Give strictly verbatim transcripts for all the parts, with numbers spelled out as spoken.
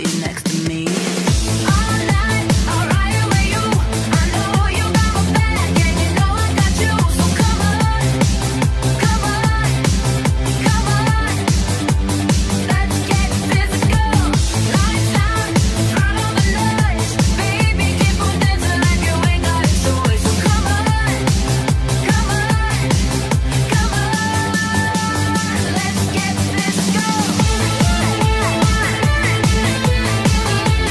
Let's get this going.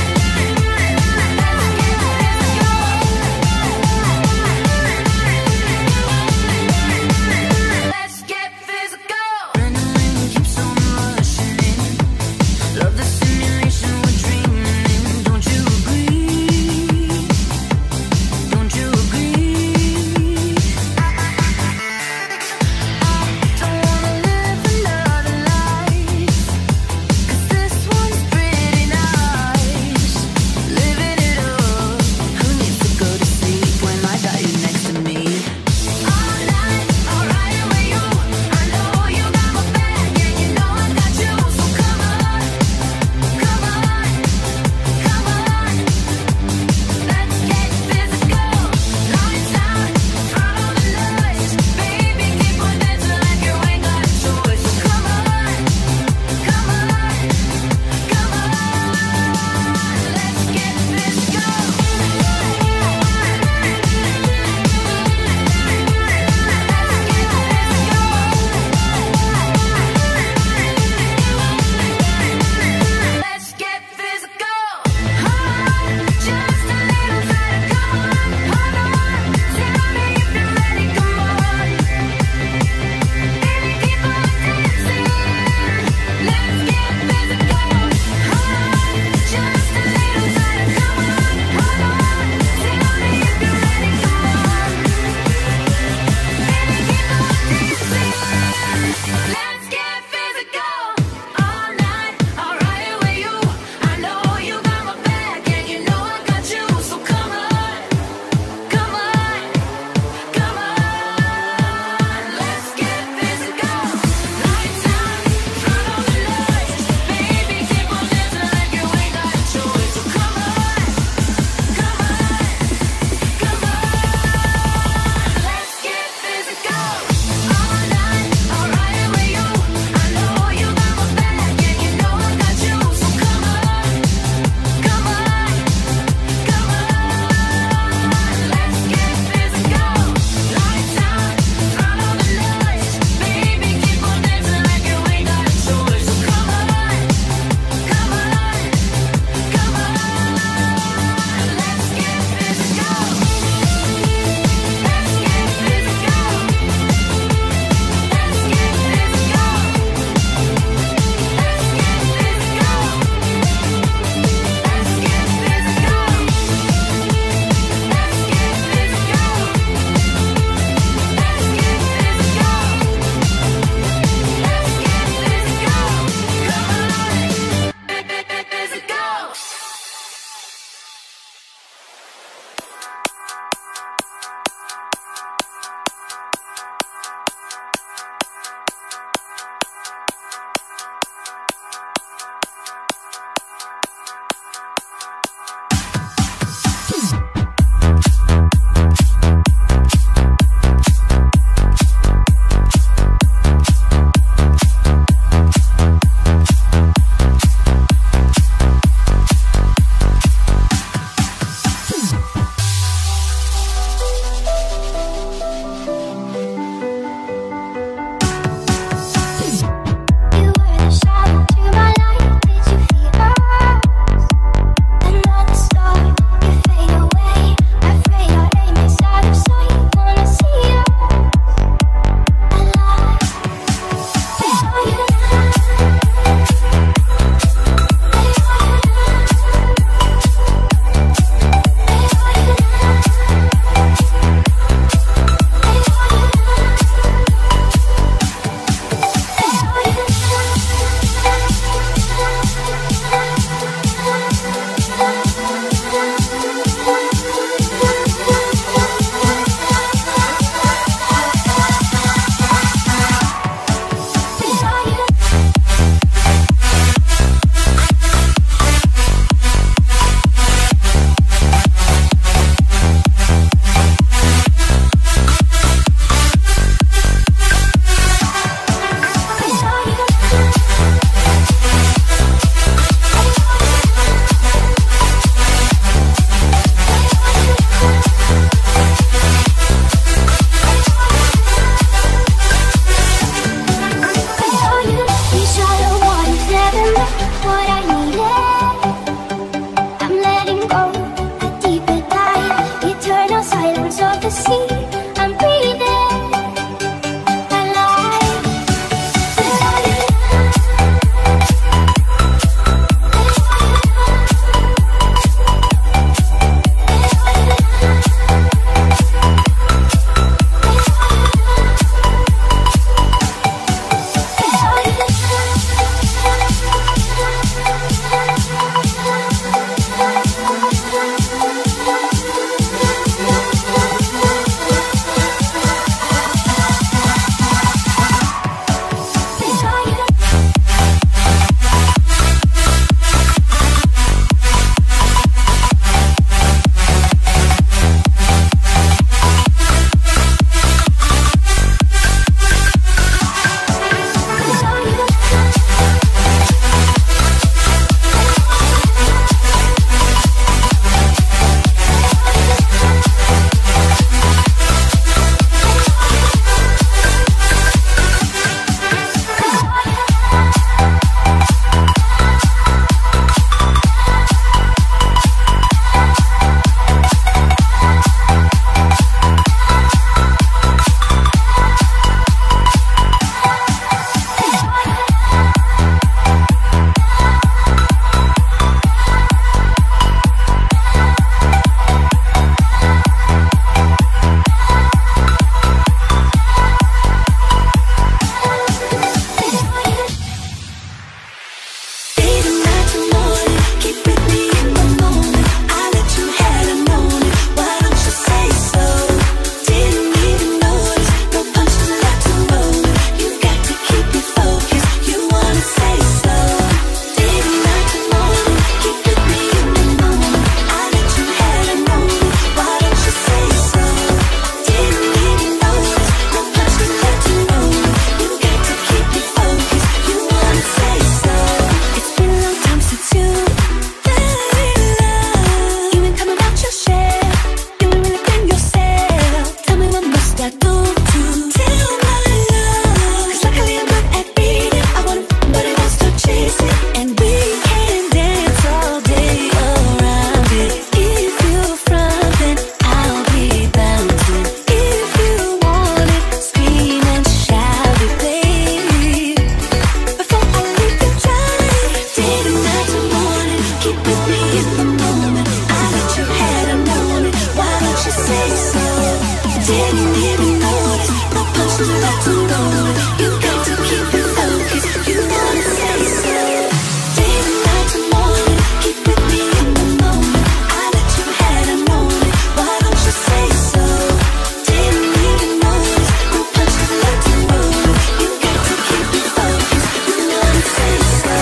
with me in the moment. I let you had a moment. Why don't you say so? Didn't even notice. No punches left to go. You got to keep it focused. You wanna say so. Day to night to morning. Keep with me in the moment. I let you had a moment. Why don't you say so? Didn't even notice. No punches left to go. You got to keep it focused. You wanna say so.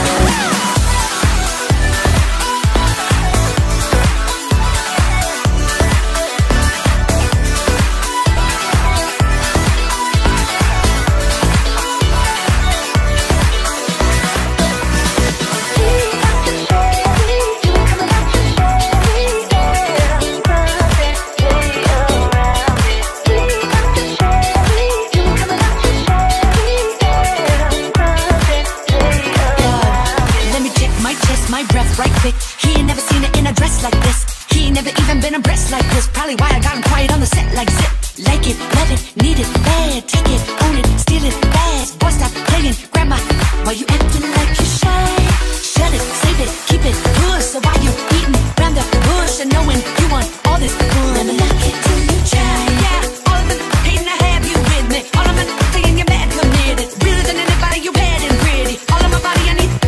My breath right quick. He ain't never seen it in a dress like this. He ain't never even been abreast like this. Probably why I got him quiet on the set like zip. Like it, love it, need it, bad. Take it, own it, steal it, fast. Boy, stop playing, grandma. Why you acting like you shy? Shut it, save it, keep it good. So why you beating around the bush and knowing you want all this fun? Let me knock it till you try. Yeah, all of the hating I have you with me. All of my saying you're mad committed. Realer than anybody you had and pretty. All of my body I need.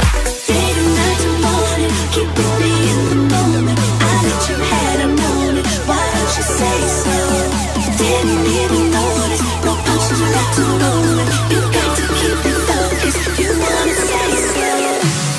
Keep with me in the moment. I let you had a moment. Why don't you say so? Didn't even notice. No punches left to go. You got to keep it focused. You wanna say so.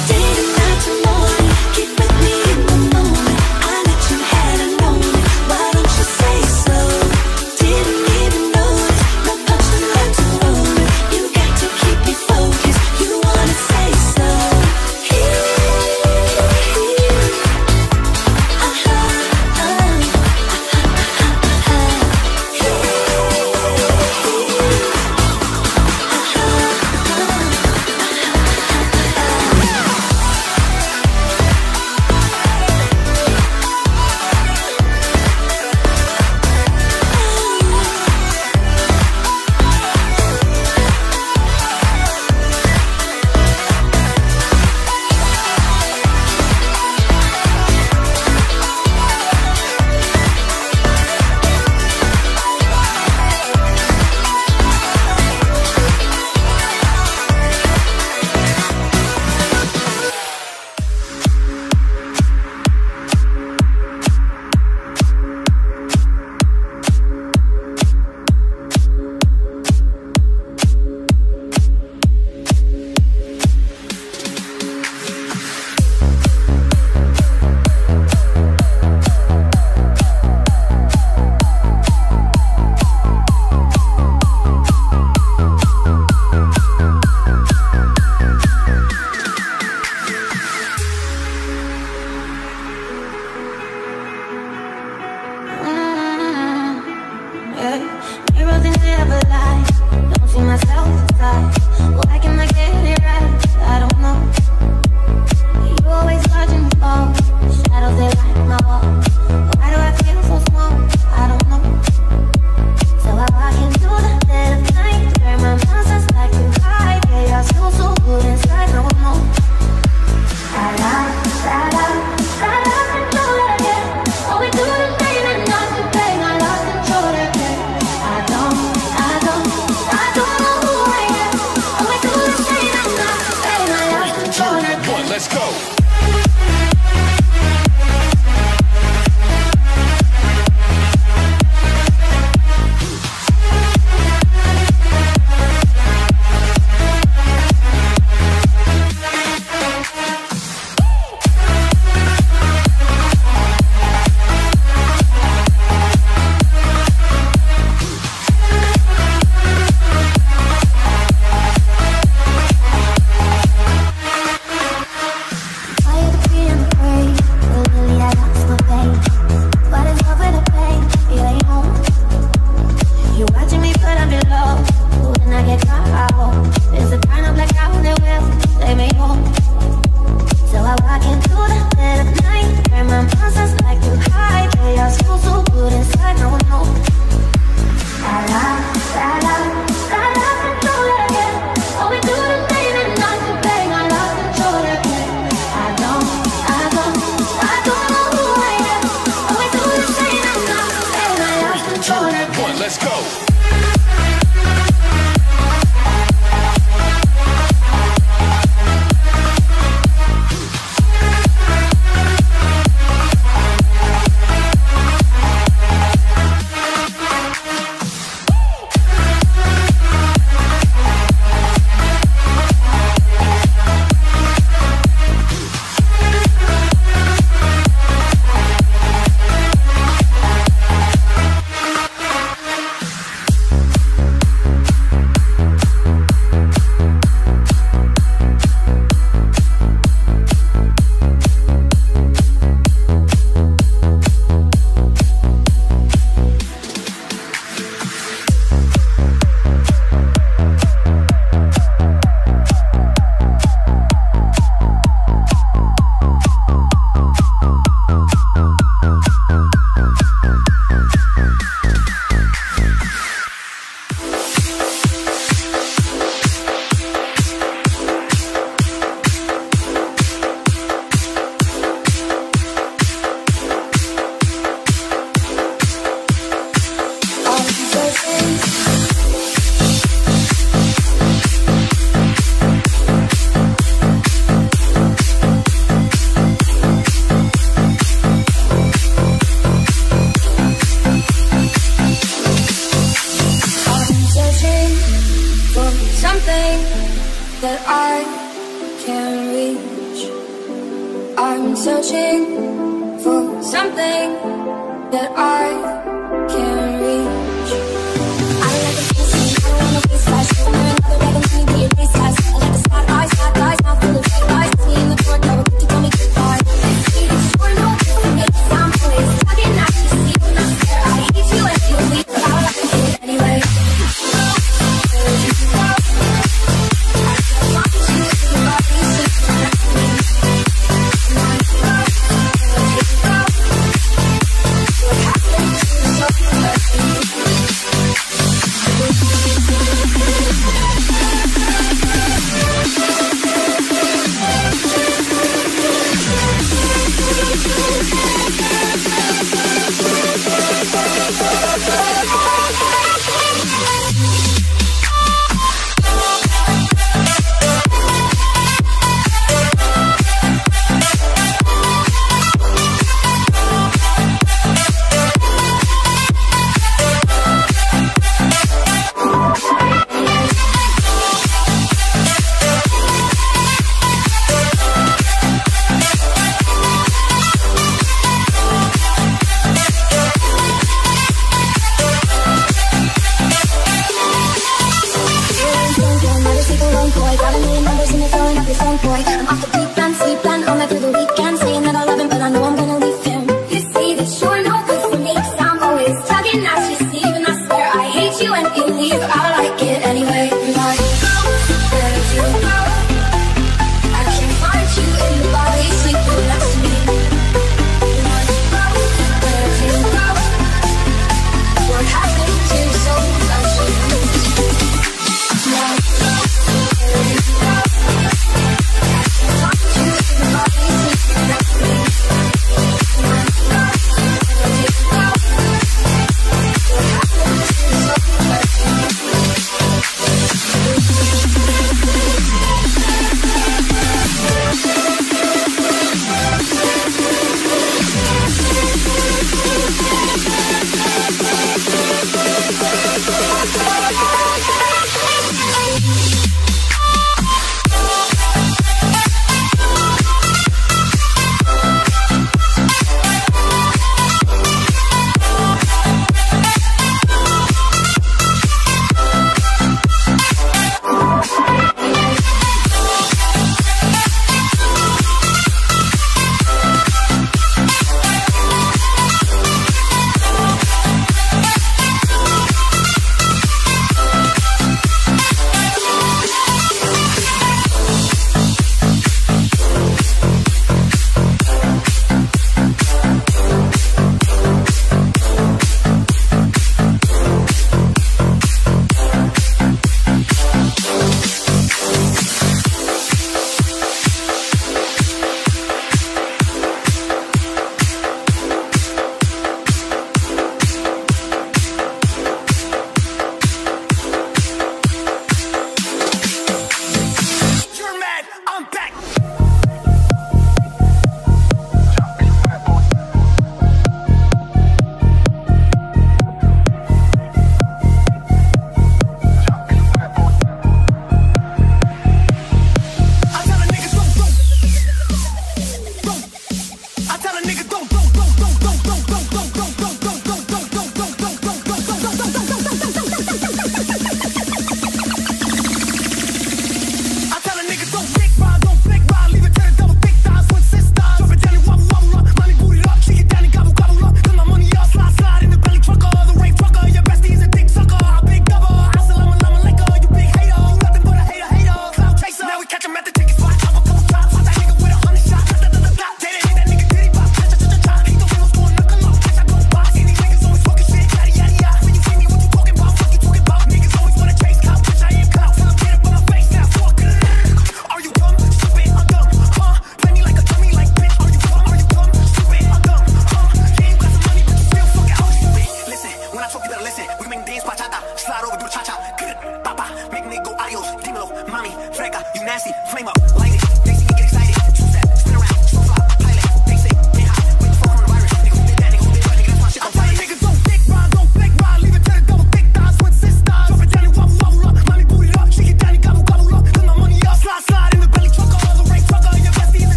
searching for something that I can't reach. I like the feeling, I don't want no face flash. I'm wearing leather, begging me to be a race guys. I like the sad eyes, sad eyes, now full of red eyes. Me in the court, never quick to tell me goodbye. See, you're no good for me, I'm always talking at you. See, when I stare, I hate you and you leave. But I like to do it anyway. Where did you go? I can't walk with you if your body's sleeping next to me. And I go, where did you go? What happened to me?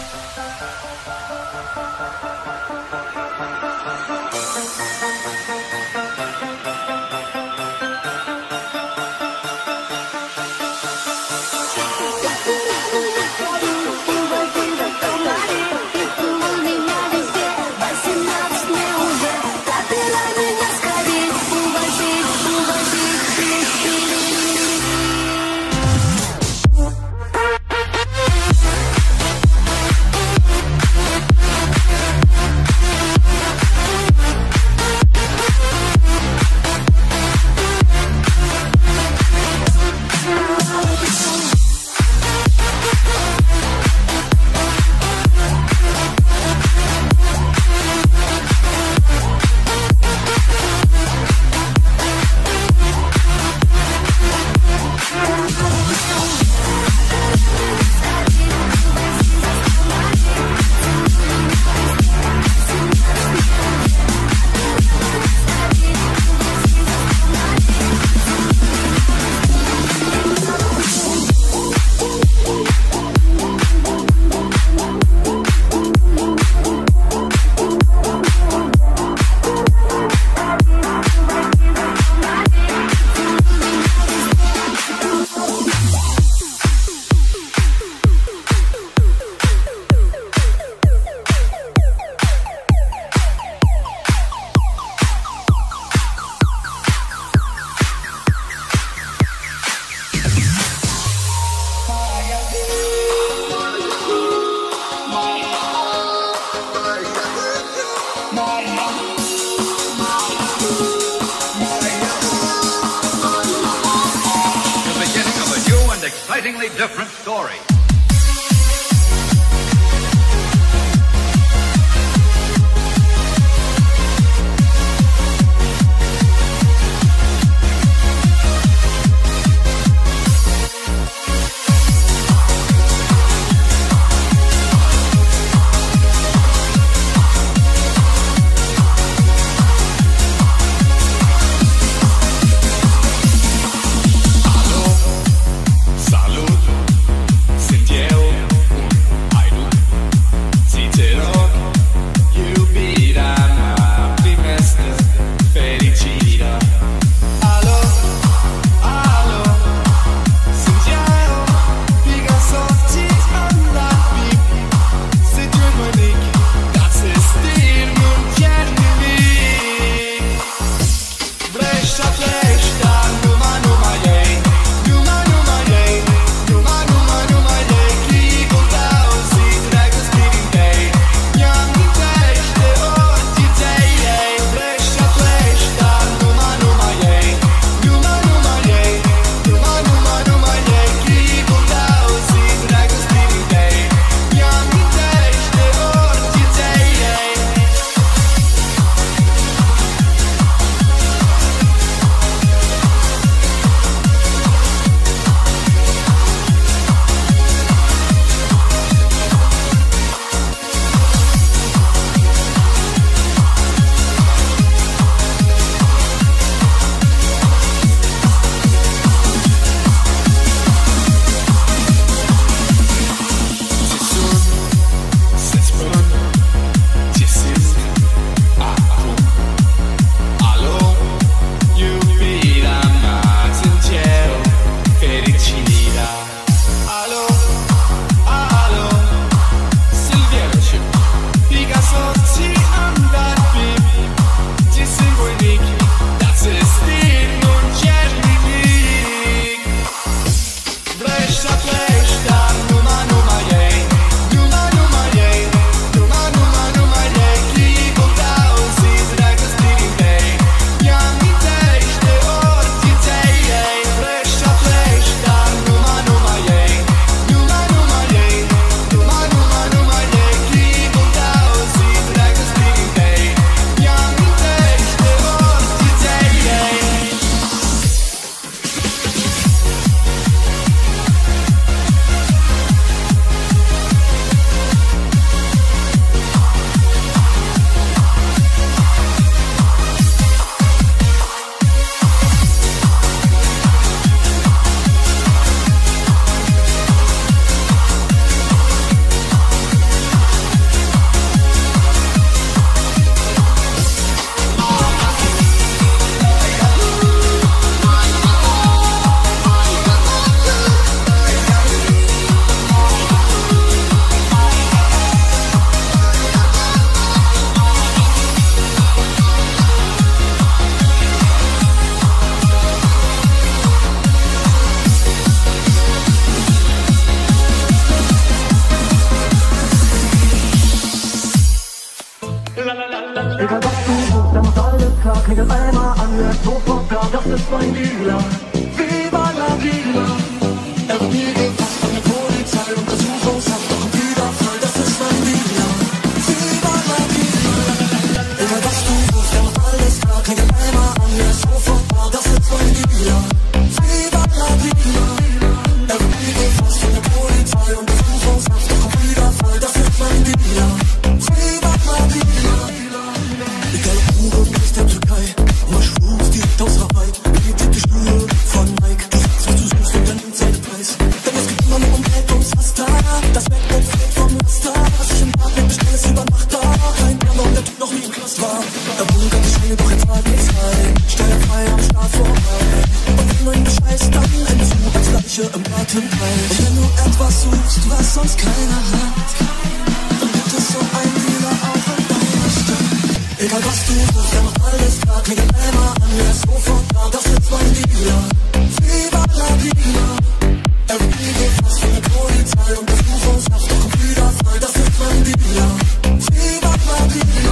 excitingly different story. Salud, Egal was du suchst, der macht alles klar. Klingelt einmal an, er ist sofort da. Das ist mein Dealer. Viva la vida. Er wird nie gefasst von der Polizei. Untersuchungshaft, doch ein Wiederfall. Das ist mein Dealer. Viva la vida. Egal was du suchst, der macht alles klar. Klingelt einmal an, er ist sofort da. Das ist mein Dealer. Viva la vida. Er wird nie gefasst von der Polizei. Untersuchungshaft, doch ein Wiederfall. Das ist mein Dealer. Viva la vida. Egal ob Uhren aus der Türkei, Mushrooms direkt aus Hawaii, die dicke Schuhe von Nike. Du sagst, was du suchst und dann nimmt seinen Preis. Denn es geht immer nur um Geld ums Raster. Das MacBook fällt vom Laster. Was ich im Bad mit bestell, ist über Nacht da. Kein Plan, warum der Typ noch nie im Knast war. Er bunkert die Scheine, doch er zahlt nichts rein. Steuerfrei am Start vorbei. Und wenn du ihn bescheißt, dann endest du als Leiche im Gartenteil. Und wenn du etwas suchst, was sonst keiner hat, dann gibt es so einen Dealer auch in deiner Stadt. Egal was du suchst, der macht alles klar. Klingelt einmal an, er ist sofort da. Das ist mein Dealer. Viva la vida. Er wird nie gefasst von der Polizei. Untersuchungshaft, doch ein Wiederfall. Das ist mein Dealer. Viva la vida.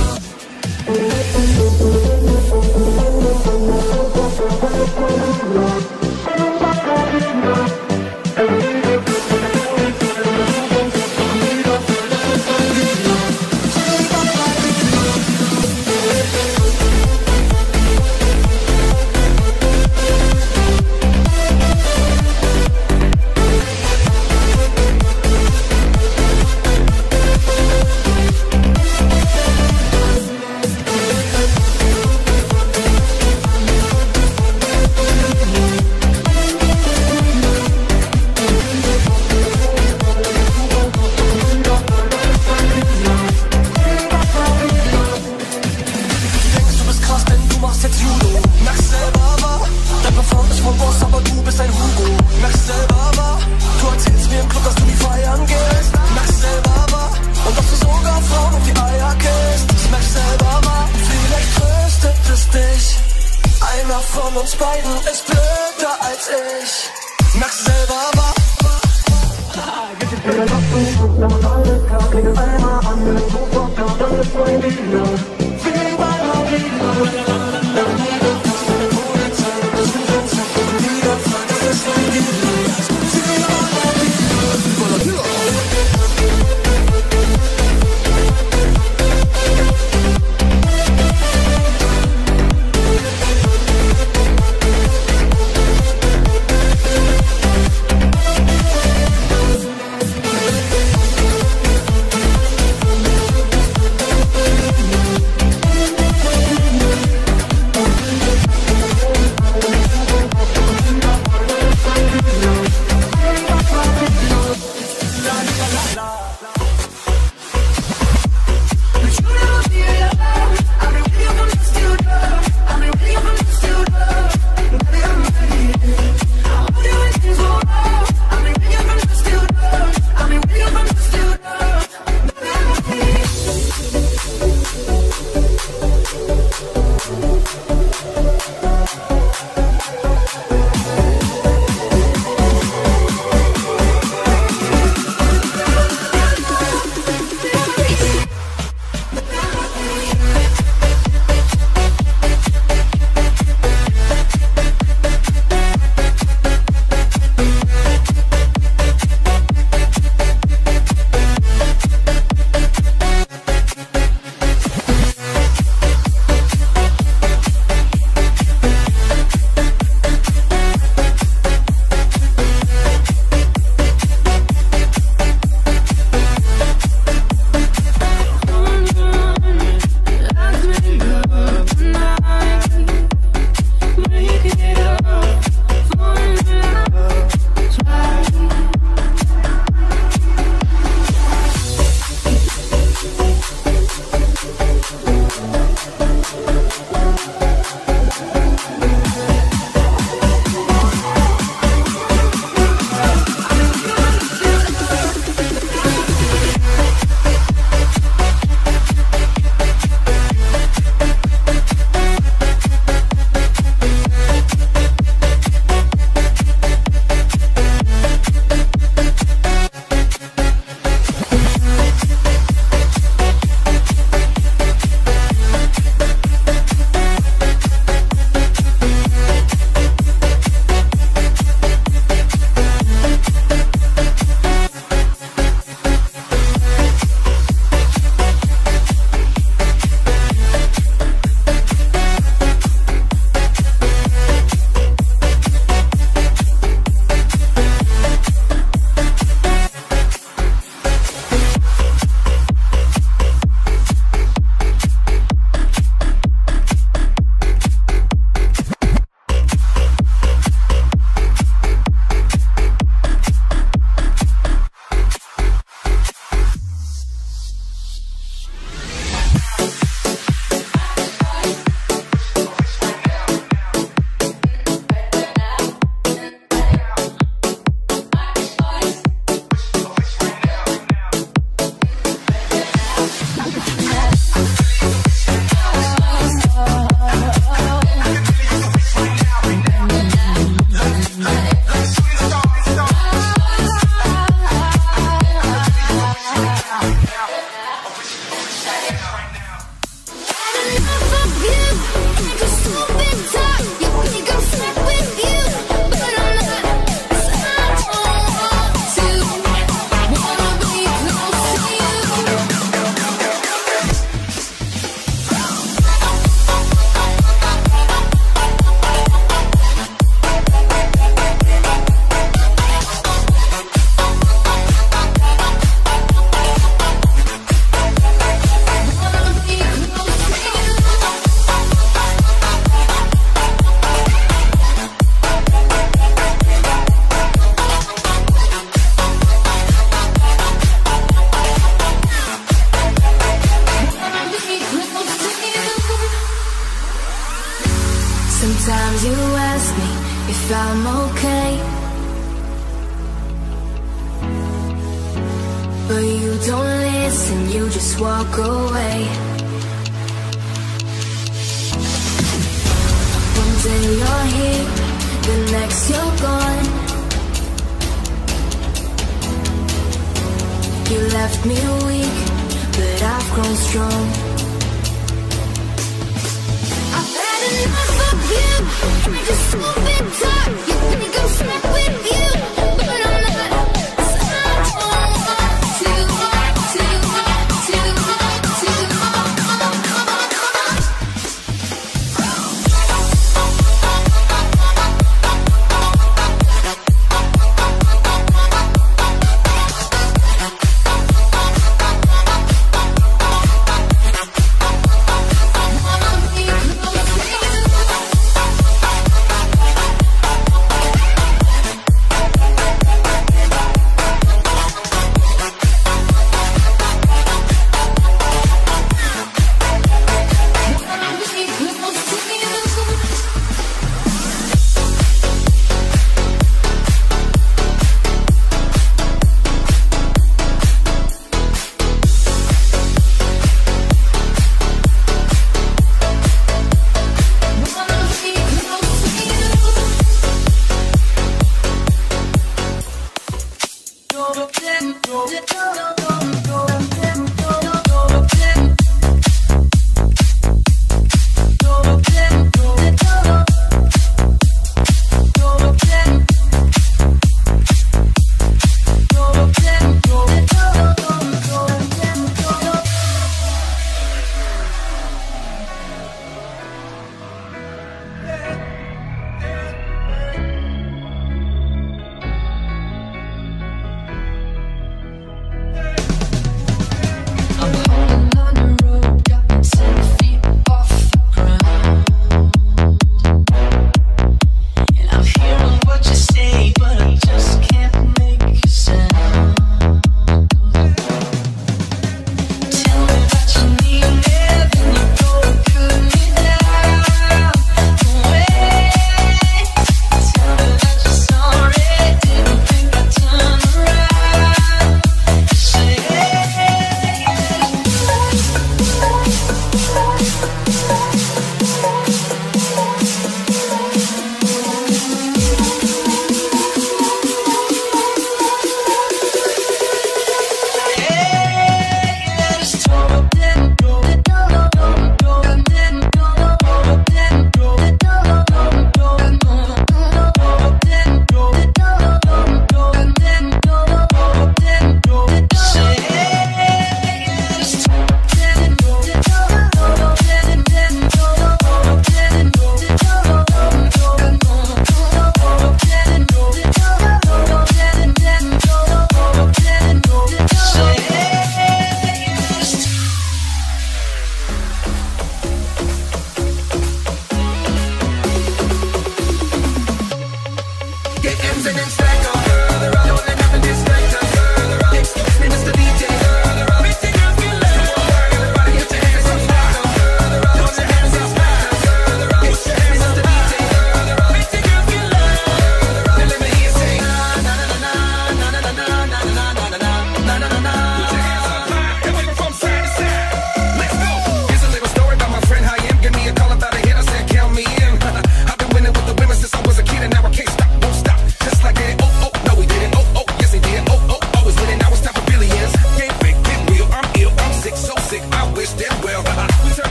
if I'm okay. But you don't listen, you just walk away. One day you're here, the next you're gone. You left me weak, but I've grown strong. I've had enough of you, I just so big time. You think I'm stuck with you, but I'm not.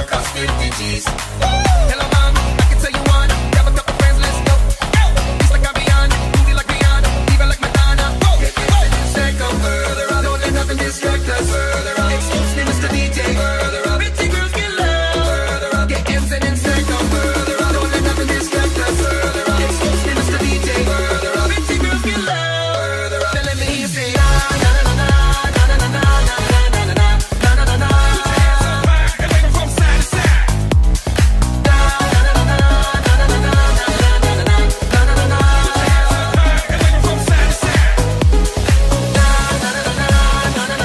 gonna cost fifty G's. Hello mom, I can tell you one. Grab a couple friends, let's go. It's like I'm beyond, moving like Rihanna, even like Madonna. Get this and you stack up further up. Don't let nothing distract us further up. Excuse me, Mister D J, further up. Pretty girls get loud, further up. Get M's and then stack up further up. Don't let nothing distract us further up. Excuse me, Mister D J, further up. Pretty girls get loud, further up. Then let me hear you say na na na na na na na na na na na na na na na. Put your hands up high and make 'em from side to side. Na na na na na na na na na na na na na na na. Put your hands up high and make 'em from side to side. Na na na na na na na na na na na na na na na. Put your hands up high and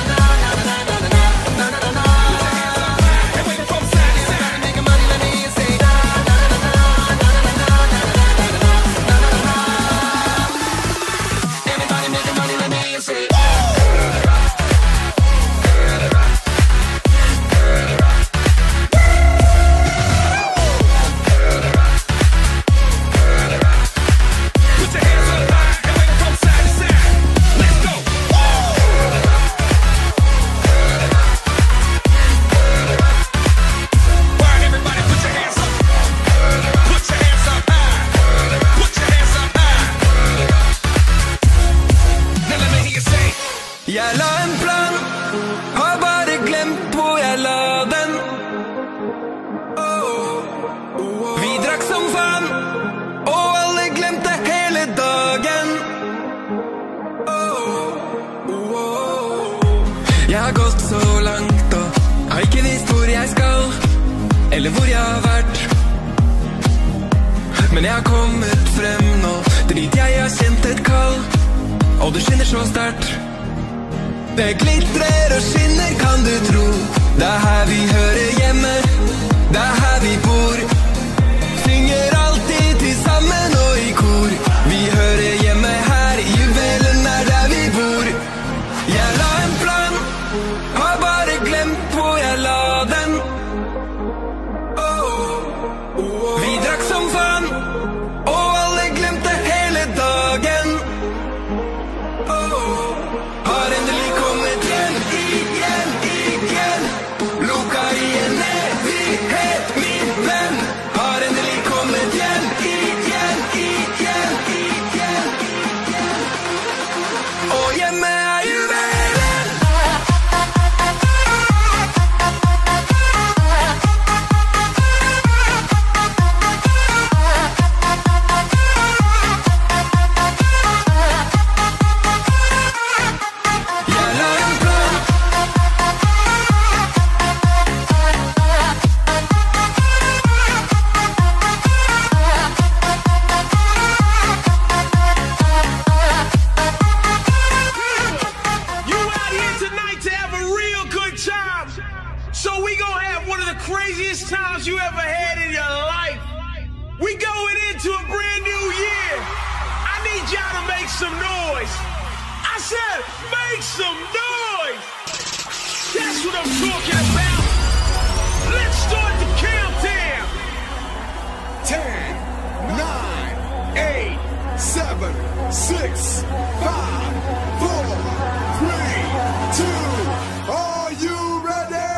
make 'em from side to side. Making money, let me hear you say na na na na na na na na na na na na. Everybody making money, let me hear you say. Put your hands up high and make 'em from side to side. Let's go. Word, everybody, put your hands up. Put your hands up high. Put your hands up high. Now let me hear you say. Jeg la en plan, har bare glemt hvor jeg la den. Vi drakk som faen, og alle glemte hele dagen. Jeg har gått så langt og har ikke visst hvor jeg skal, eller hvor jeg har vært. Men jeg har kommet frem nå, dit jeg har kjent et kall, og det skinner så sterkt. Det glitrer og skinner, kan du tro. Det er her vi hører hjemme, det er her vi bor. Synger alltid til sammen og i kor. Vi hører hjemme her, juvelen er der vi bor. Jeg la en plan, har bare glemt hvor jeg la den. Vi drakk som faen, og alle glemte hele dagen. Har endelig kommet hjem, igjen, igjen. Lukka i en evighet, min venn. Har endelig kommet hjem, igjen, igjen, igjen. Og hjemme er juvelen. Jeg la en plan. You out here tonight to have a real good time. So we gonna have one of the craziest times you ever had in your life. We going into a brand new year. I need y'all to make some noise. I said, make some noise. That's what I'm talking about. Let's start the countdown. ten, nine, eight, seven, six, five, four, three, two, are you ready?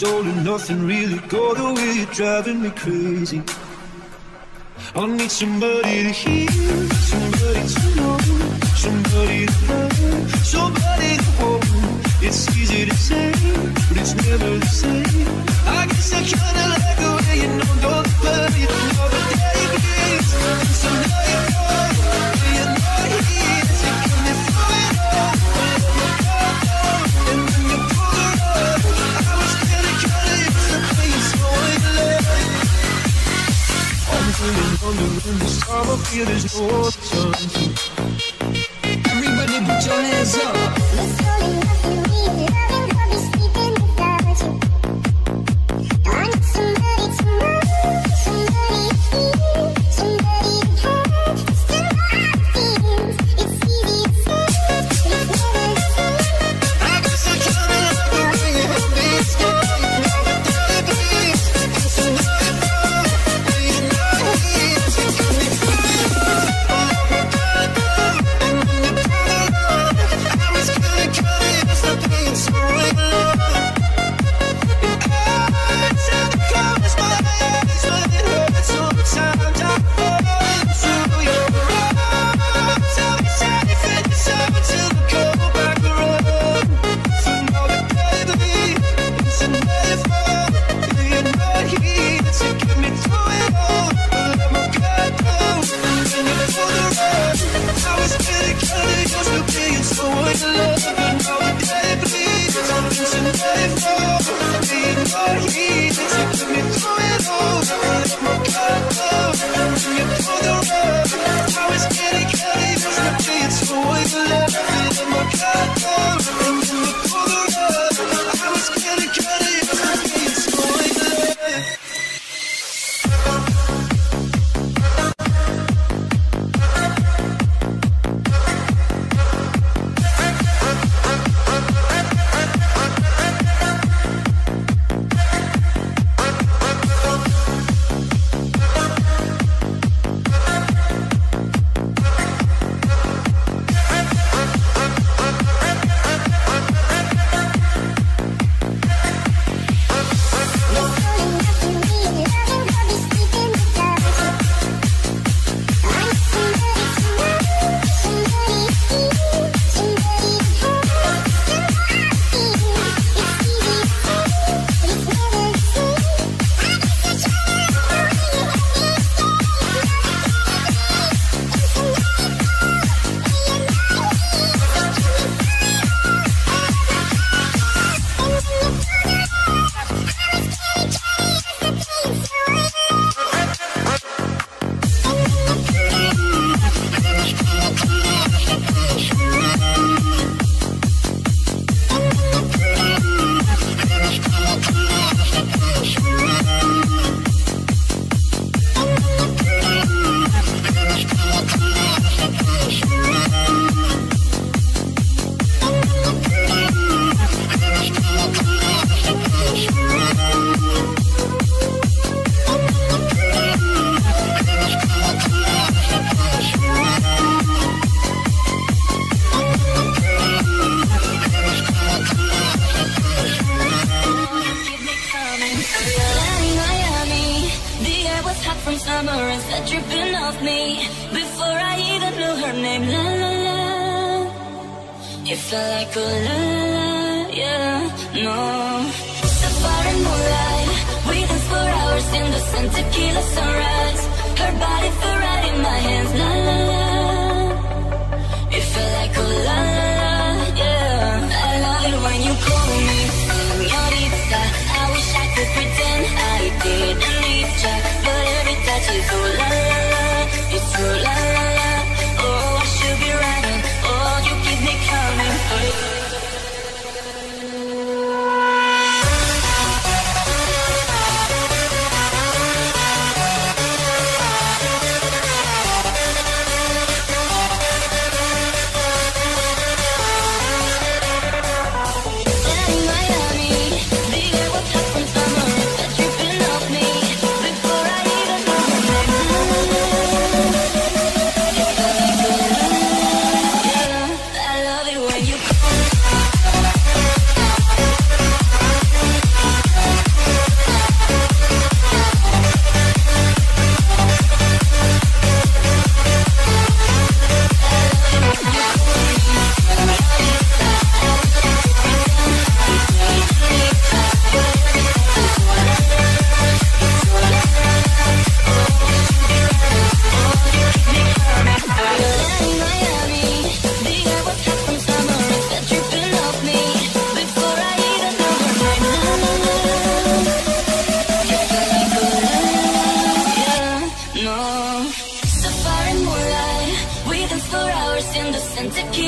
all and nothing really go the way you're driving me crazy. I need somebody to hear, somebody to know, somebody to love, somebody to hold. It's easy to say, but it's never the same. I guess I kinda like the way you know, don't play it another day, please. So now you know, you're not here to get me through it all. And when you pull the rug, I was kinda kinda used to playing so in love. I'm feeling wondering this time I feel there's no other time. Everybody put your hands up. Let's go to nothing, we loving, I'll be sleeping without you. I need somebody to know, somebody to feel, somebody to have, just to know how it feels. It's easy to say, but it's never the same. I guess I kinda like the way you help me escape. Now the day bleeds, and so now you know, you're not here to get me through it all. And when you pull the rug, I was kinda kinda used to playing so in love. And I tend to close my eyes when it hurts. Sometimes I fall into your arms. I'll be safe in the summer till the cold back around. So now the day bleeds, and so now you fall. You're not here to get me through it all. But let my guard down when you pull the rug. I was getting kinda used to being so in love, but now the day bleeds, and so now you fall. You're not here to get me through it all. But let my guard down when you pull the rug. I was getting kinda used to being so in love, but let my guard down when you pull the rug. I was getting kinda used to being so in love. From summer and said dripping off me before I even knew her name. La la la, it felt like a la la la, yeah, no. Safari moonlight, we danced for hours in the sun, tequila sunrise. Her body felt right in my hands. La la la, it felt like a la la la, yeah. I love it when you call me señorita. I wish I could pretend I didn't need ya, but every touch is oh la la la, it's true la la la. Oh, I should be running, oh, you keep me coming. Oh,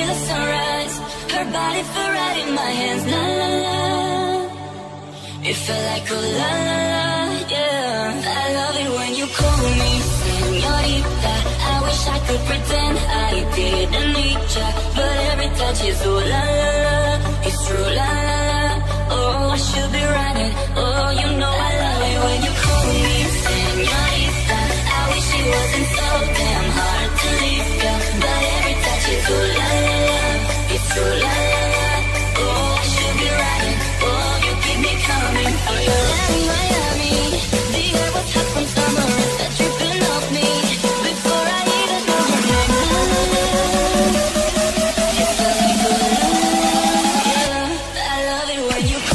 till the sunrise. Her body felt right in my hands, la la la. It felt like a la la la, yeah. I love it when you call me señorita. I wish I could pretend I didn't need ya, but every touch is ooh la la la. It's true la la la. Oh, I should be running. Oh, you know I love it when you call me señorita. I wish it wasn't so damn hard to leave ya, but every touch is ooh la la la. It's true la la la. Oh, I should be running. Oh, you keep me coming for you. Miami, the air was hot from summer. Is that dripping off me before I even know her name? It felt like a yeah. I love it when you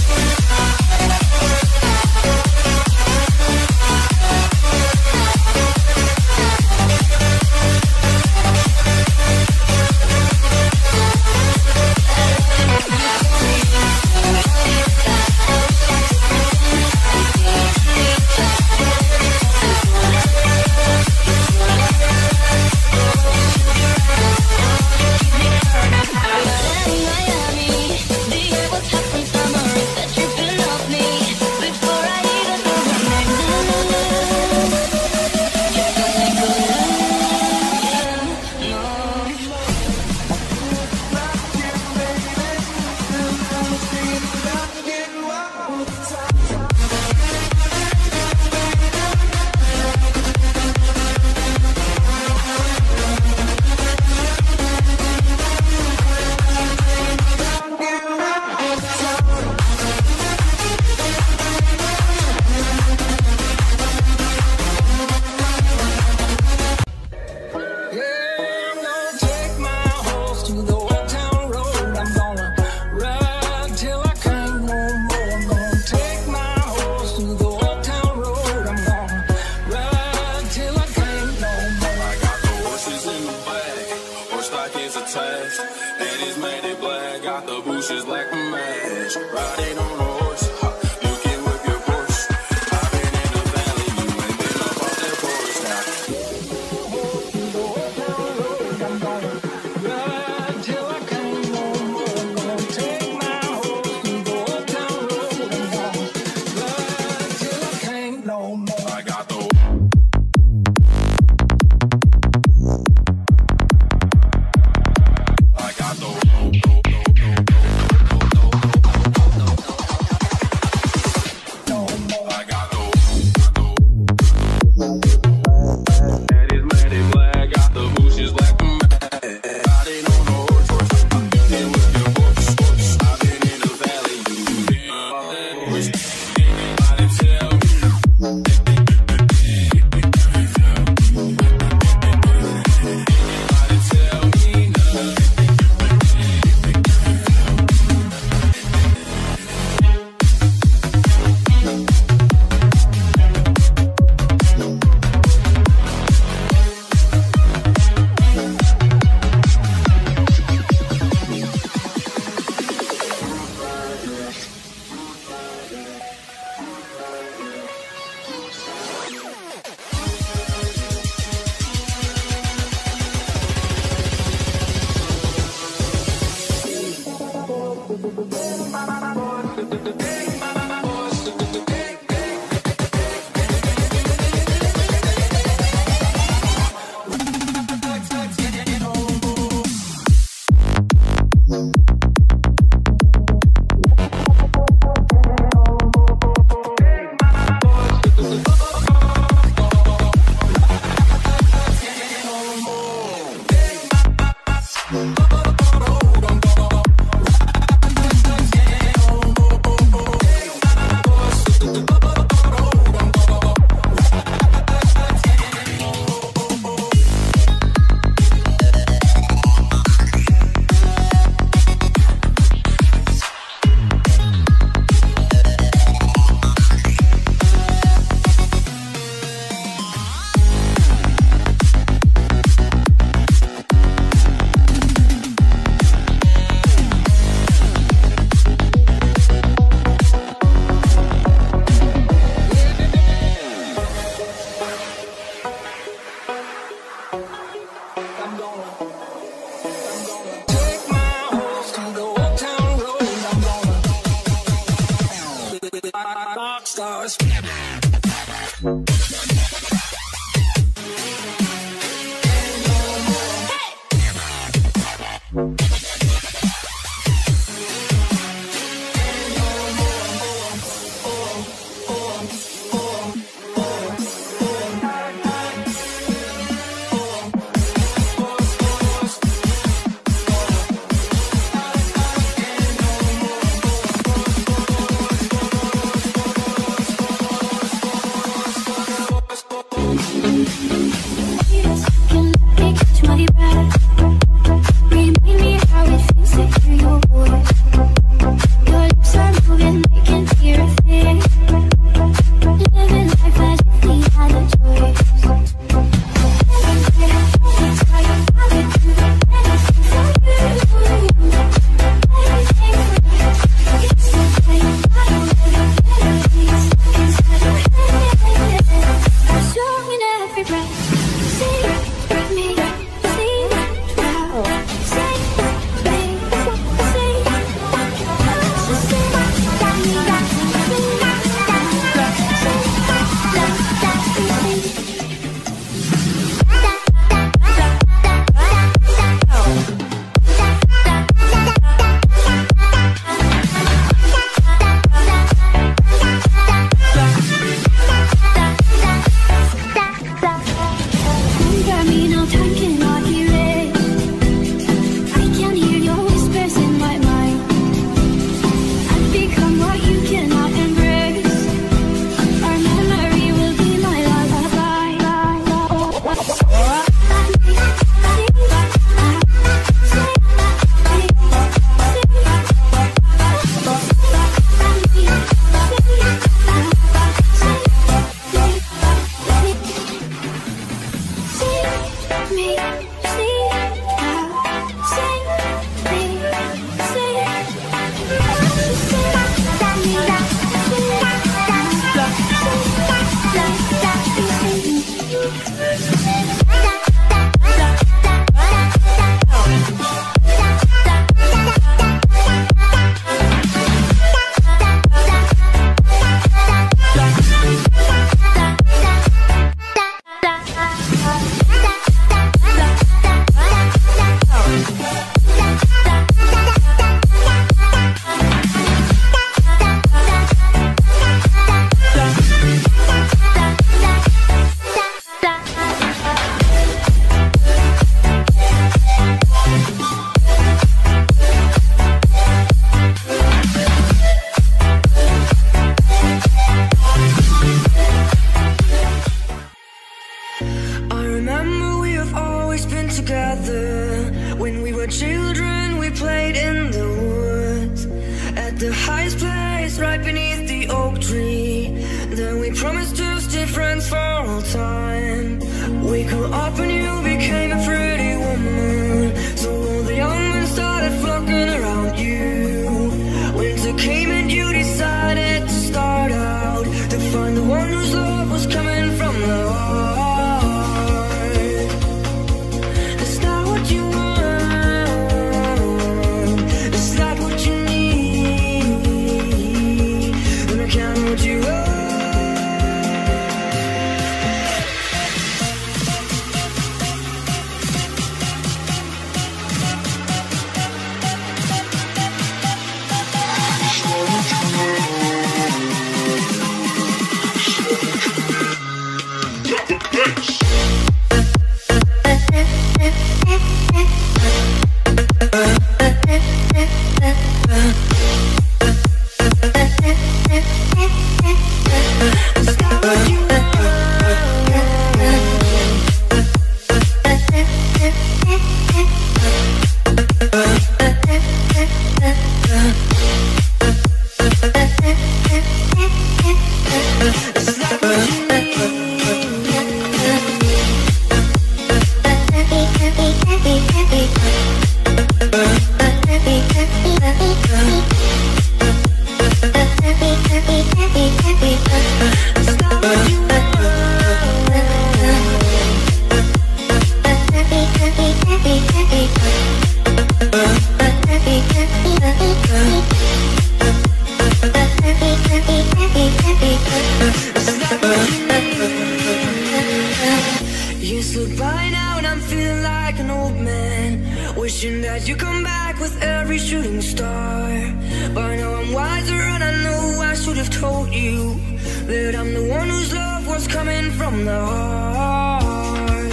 wishing that you come back with every shooting star. But now I'm wiser and I know I should have told you that I'm the one whose love was coming from the heart.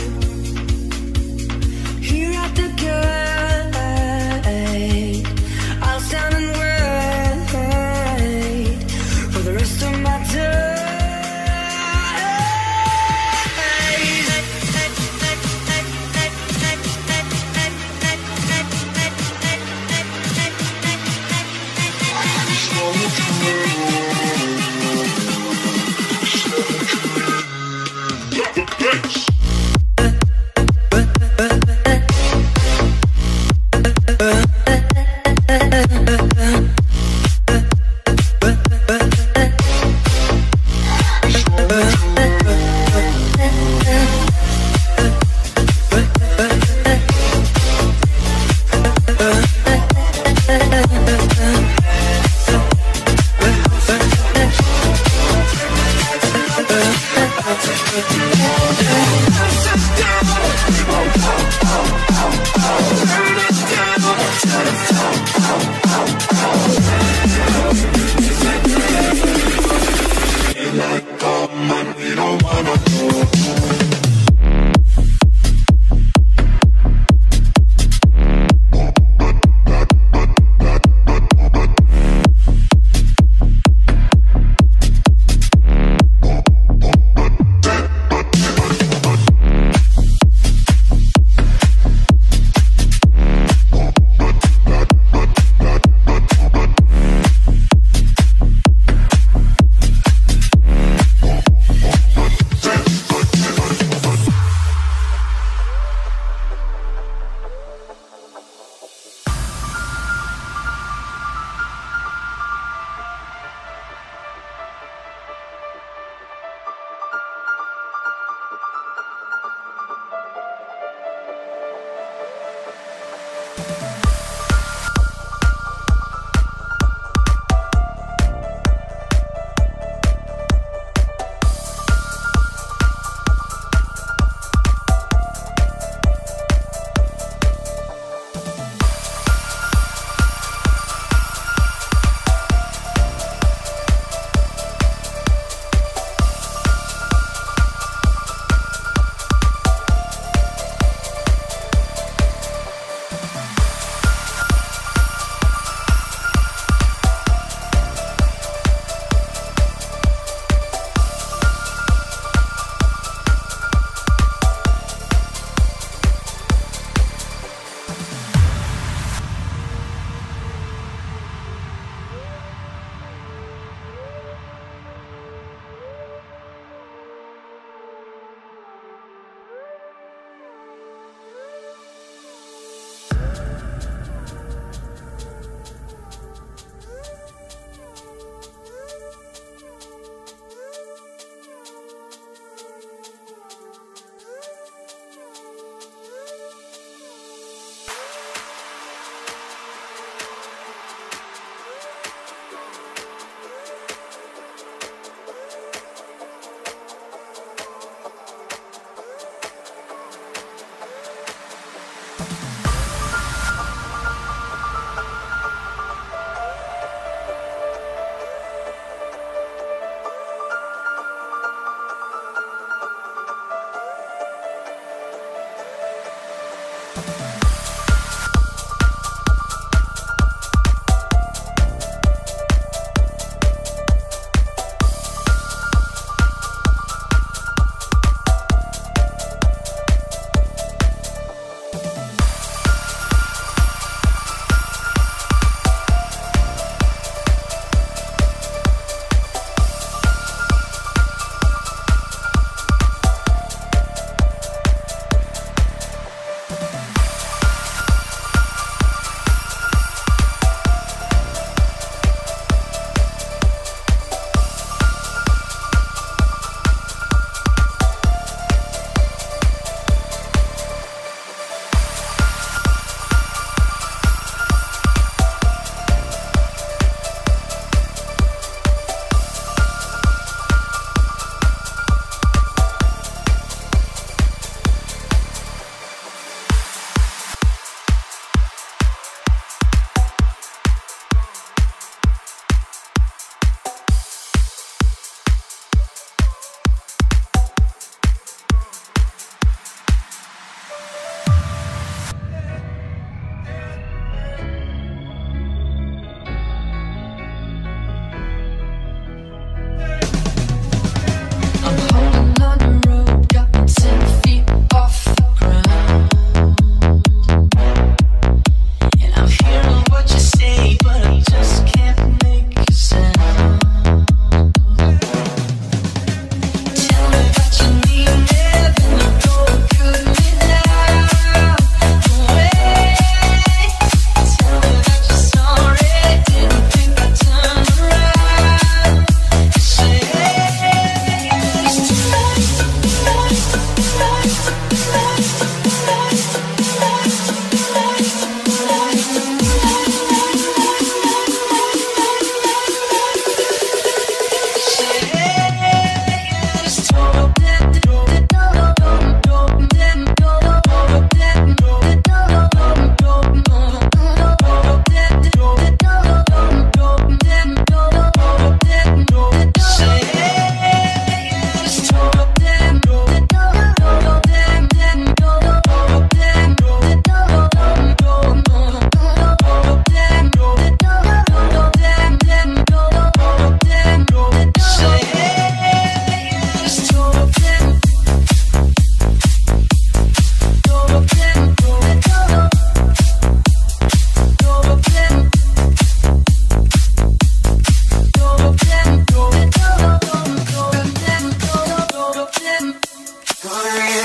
Here at the gate, I'll stand and wait for the rest of my days.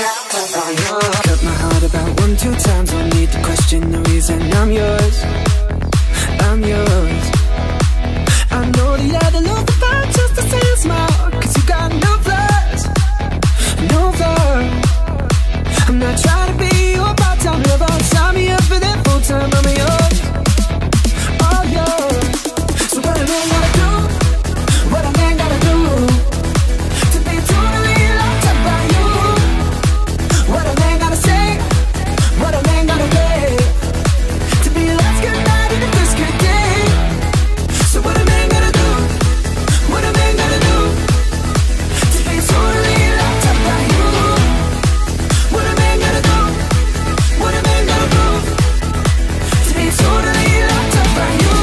Cut my heart about one, two times. Don't need to question the reason I'm yours. I'm yours. I know that you're the love about just the same smile. Cause you got no flaws, no flaws. I'm not trying to be your part-time lover. Sign me up for that full-time, I'm yours. All yours. So what a man gotta do, what a man gotta do to be totally locked up by you. What a man gotta say, what a man gotta pay to be left good night in a biscuit day. So what a man gotta do, what a man gotta do to be totally locked up by you. What a man gotta do, what a man gotta do to be totally locked up by you.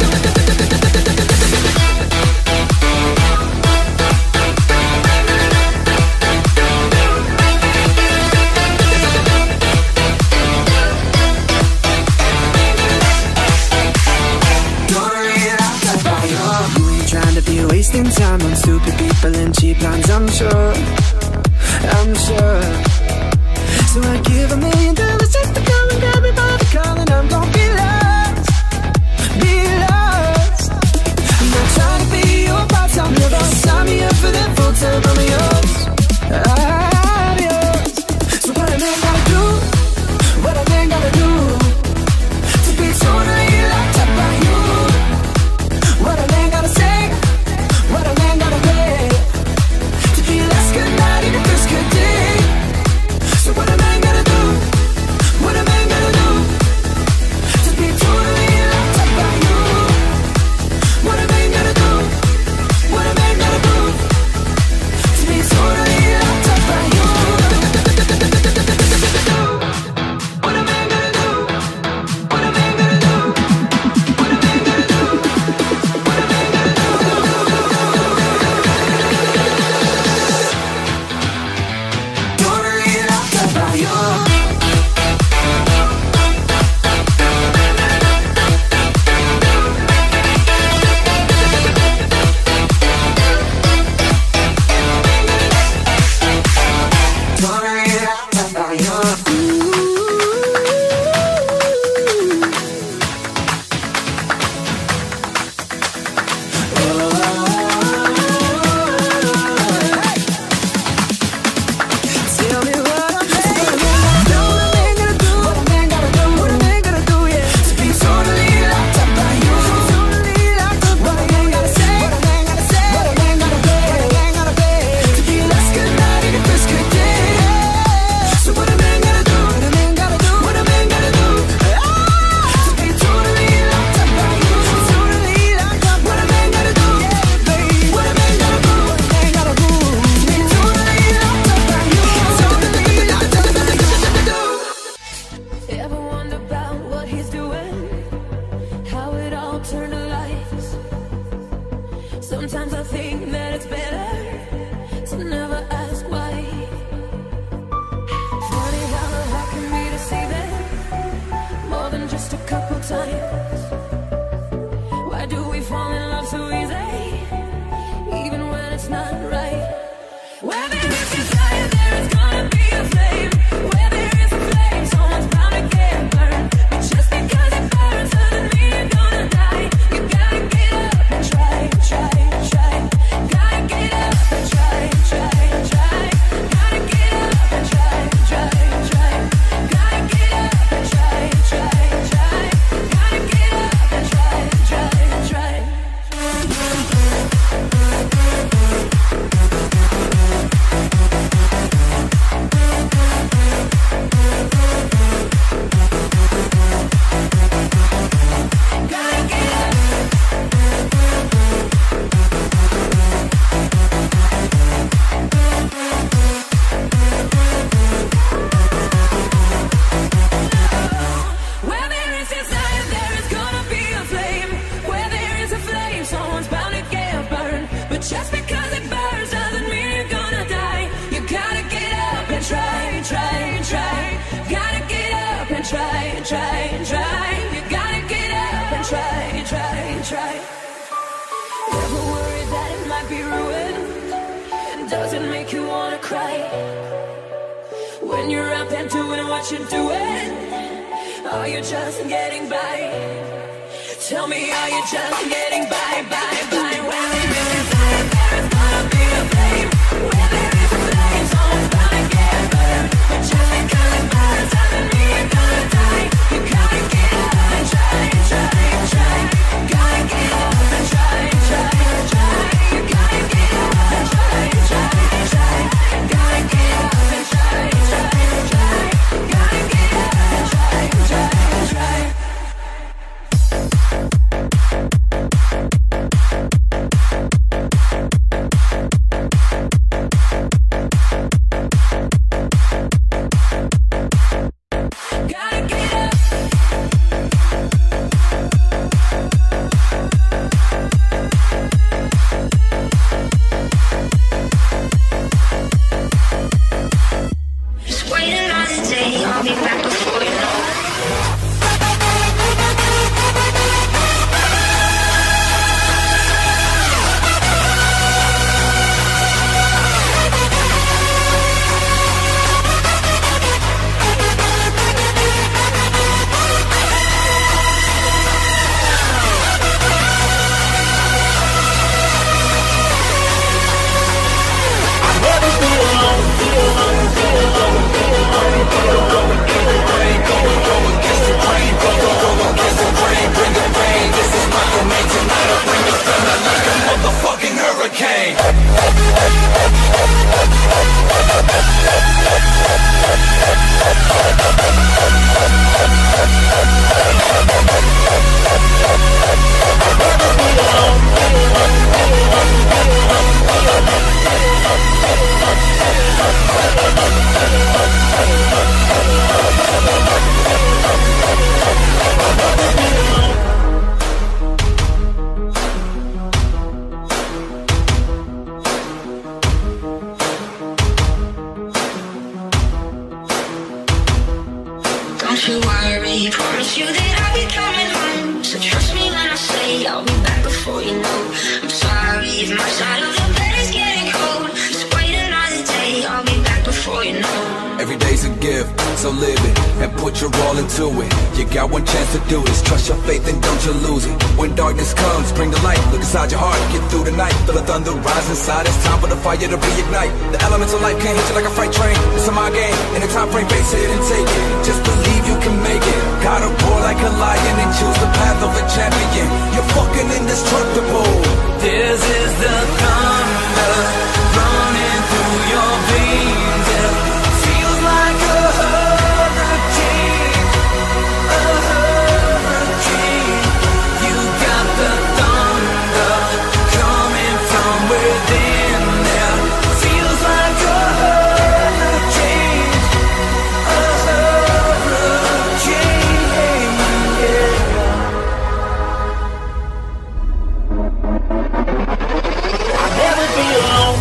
You ain't trying to be wasting time on stupid people and cheap lines, I'm sure, I'm sure. So I give a million dollars just to come and grab me by the collar, and I'm gonna be lost, be lost. I'm not trying to be your part-time lover. Sign me up for that full-time, I'm yours, I'm yours. So what a man gotta do, what a man gotta do to be totally locked up by you. What a man gotta say, what a man gotta pay to be less good night in a biscuit day. So what a man gotta do, what a man gotta do to be totally locked up by you. What a man gotta do, what a man gotta do to be totally locked up by you. What a man gotta do, what a man gotta do, what a man gotta do, what a man gotta do. Totally locked up by you. Totally locked up by you. Tell me what a man gotta do, what a man gotta do, what a man gotta do, yeah, to be totally locked up by you. Totally locked up. What a man gotta say, what a man gotta say, what a man gotta pay, what a man gotta pay to be less good night in a biscuit day. So what a man gotta do, what a man gotta do, what a man gotta do to be totally locked up by you. Totally locked up. What a man gotta do, baby. What a man gotta do, what a man gotta do to be totally locked up by you. Totally locked up by you. Ever wonder about what he's doing? How it all turned to lights? Sometimes I think that it's better to never ask why. Funny how the heart can be deceiving more than just a couple times. Why do we fall in love so easy, even when it's not right? Where there is desire, there is gonna be a flame. Where there is a flame, someone's bound to get burned. But just because it burns doesn't mean you're gonna die. You gotta get up and try, try, try. Gotta get up and try, try, try. Gotta get up and try, try, try. Gotta get up and try, try, try. Gotta get up and try, try, try. Where there is desire, there is gonna be a flame. Where there is a flame, someone's bound to get burned. But just because it burns doesn't mean you're gonna die. You gotta get up and try, try, try. Gotta get up and try, try, try. You gotta get up and try, try, try. Never worried that it might be ruined. It doesn't make you wanna cry. when you're up and doing what you're doing? Are you just getting by? Tell me, are you just getting by, by, by? Well, it really bad, there's gonna be a flame. Where there is a flame, someone's gonna get burned. But just because it burns doesn't mean you're gonna die. You gotta get up and try, try, try. Gotta get up and try, try, try. You gotta get up and try, try, try. Gotta get up and try, try, try. Gotta get up and try, try, try. Just wait another day, I'll be back before you know. Motherfucking hurricane. Don't you worry, promise you that I'll be coming home. So trust me when I say I'll be back before you know. I'm sorry if my side of the bed is getting cold. Just wait another day, I'll be back before you know. Every day's a gift, so live it and put your all into it. You got one chance to do this, trust your faith and don't you lose it. When darkness comes, bring the light, look inside your heart, get through the night. Feel the thunder rise inside, it's time for the fire to reignite. The elements of life can't hit you like a freight train. It's a my game, in a time frame, face it and take it. Just believe you can make it. Gotta roar like a lion and choose the path of a champion. You're fucking indestructible. This is the thunder running through your veins. It feels like a hurricane, a hurricane. You got the thunder coming from within there. Feels like a hurricane, a hurricane, yeah. I'll never be alone.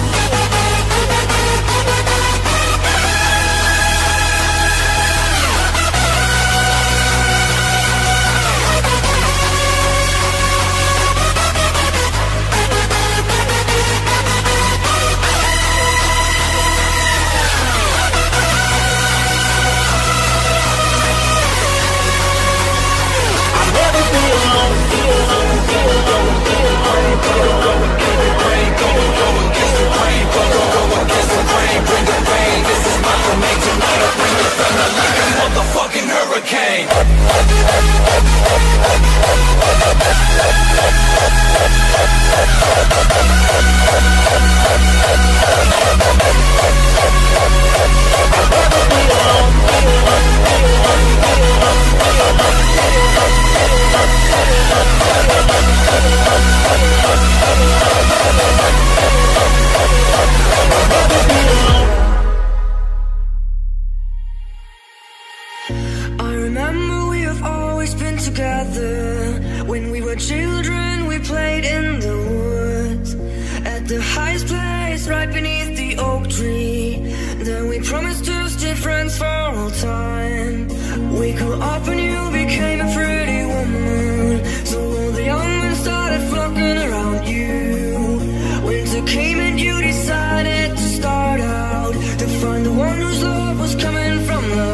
I'll never be alone. Be alone, be alone, be alone. Go, go against the rain, go, go against the rain, go, go against the rain, bring the rain. This is my domain tonight. I bring the thunder like a motherfucking hurricane. I remember we have always been together. When we were children, we played in the woods. At the highest place, right beneath the oak tree. Then we promised to stay friends for all time. We grew up and you became a pretty woman. So all the young men started flocking around you. Winter came and you decided to start out. to find the one whose love was coming from the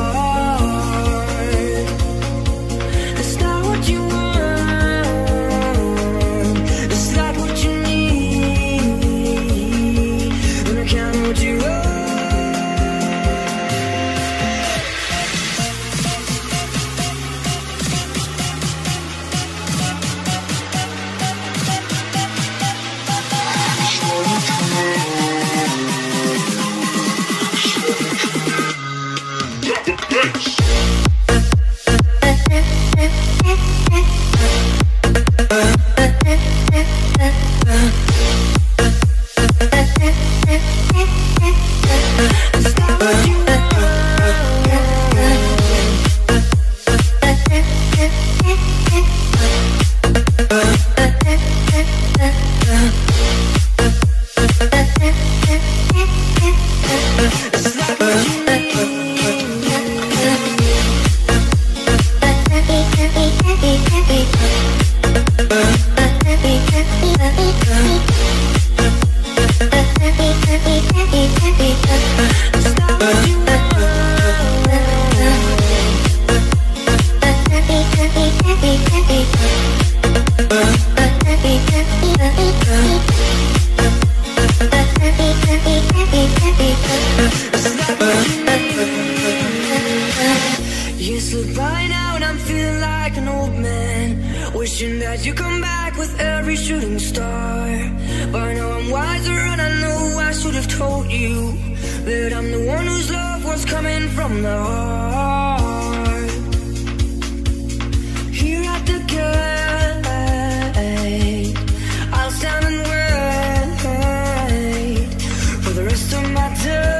heart. It's not what you want, it's not what you need, and I can't hold you up. You slip by now and I'm feeling like an old man, wishing that you come back with every shooting star. By now I'm wiser and I know I should have told you that I'm the one whose love was coming from the heart. Here at the gate, I'll stand and wait for the rest of my day.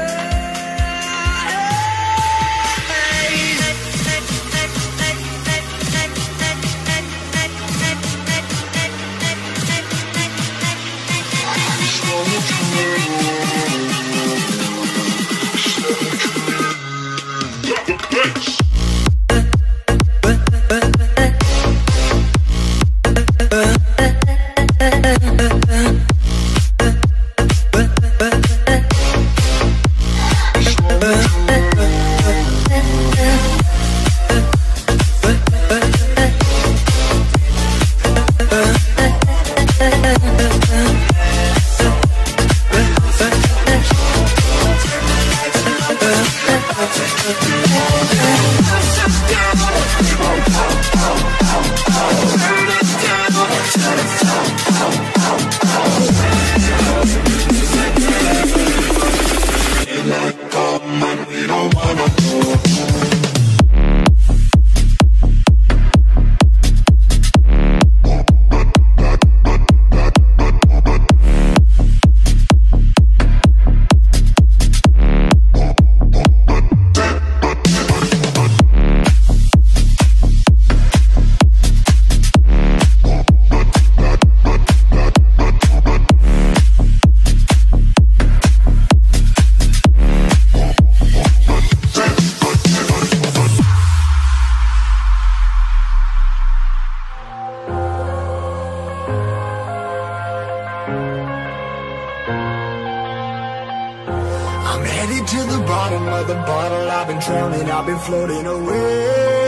I'm headed to the bottom of the bottle. I've been drowning, I've been floating away.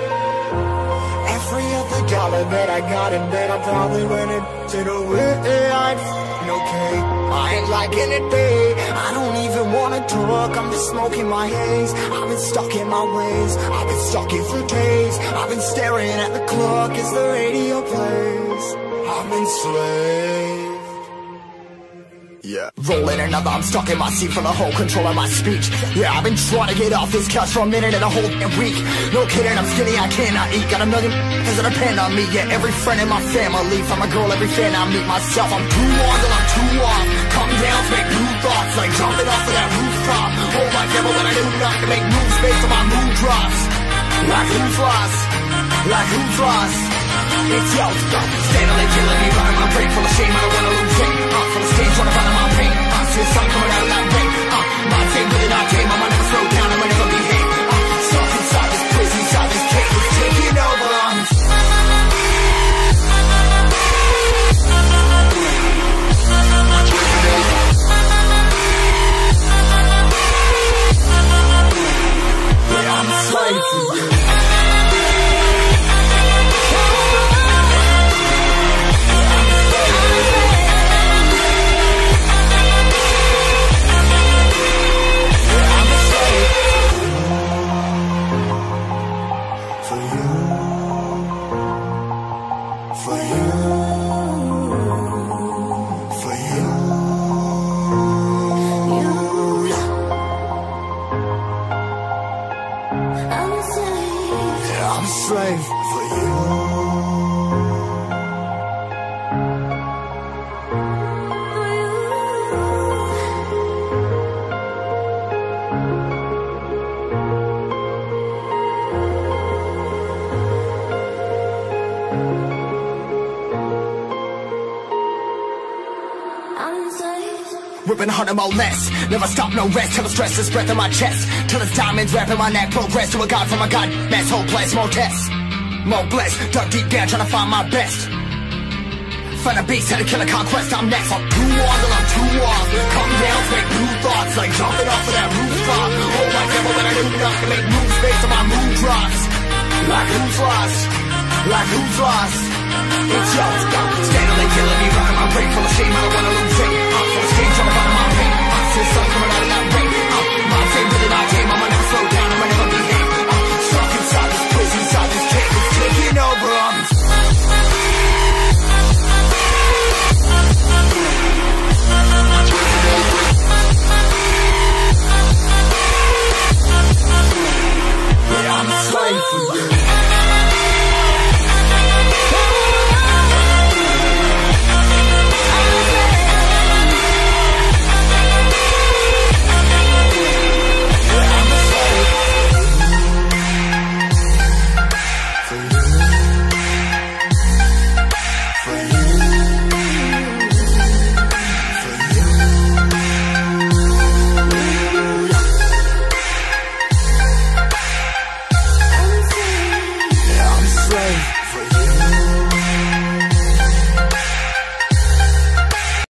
Every other dollar that I got in bed, I probably went and did away. I ain't f***ing okay, I ain't liking it, babe. I don't even wanna talk, I'm just smoking my haze. I've been stuck in my ways, I've been stuck in for days. I've been staring at the clock as the radio plays. I'm enslaved. Yeah, rolling another, I'm stuck in my seat for the whole control of my speech. Yeah, I've been trying to get off this couch for a minute and a whole damn week. No kidding, I'm skinny, I cannot eat. Got a million that depend on me. Yeah, every friend in my family, from a girl, every fan I meet myself. I'm too on till I'm too off. Come down to make new thoughts, like jumping off of that rooftop. Hold my camera when I do not to make moves based on my mood drops. Like who's lost? Like who's lost? It's yo, stop. Stand on it, killing me, running my brain full of shame. I don't wanna lose it. Uh, full of stage, trying to find my pain. Uh, see the sun coming out of that rain. Uh, my team with it, I came. I'ma never slow down, I'ma never behave. Uh, stuck inside this prison, inside this cage, it's taking over. slave for you. Ripping a hundred more less. Never stop, no rest. Till the stress is breath in my chest. Till it's diamonds wrapping my neck. Progress to a god from a god mess. Hopeless, more tests. More blessed. Dug deep down trying to find my best. Find a beast, had to kill a conquest. I'm next. I'm too on till I'm too off. Come down, make new thoughts. Like jumping off of that rooftop. Hold my devil when I do enough to make moves based on my mood drops. Like who's lost? Like who's lost? It's yours. Standing like killing me. Rocking my brain full of shame. I don't wanna lose it. I'm full of stage. I'm out of my pain. I see the sun coming out of that rain.